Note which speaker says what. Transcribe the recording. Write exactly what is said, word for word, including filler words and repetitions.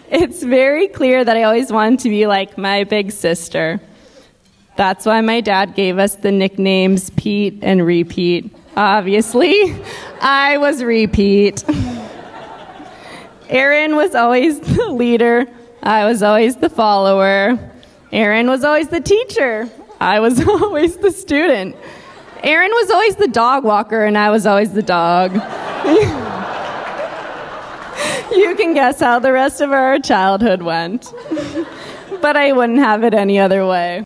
Speaker 1: It's very clear that I always wanted to be like my big sister. That's why my dad gave us the nicknames Pete and Repeat. Obviously, I was Repeat. Aaron was always the leader. I was always the follower. Aaron was always the teacher. I was always the student. Aaron was always the dog walker, and I was always the dog. You can guess how the rest of our childhood went. But I wouldn't have it any other way.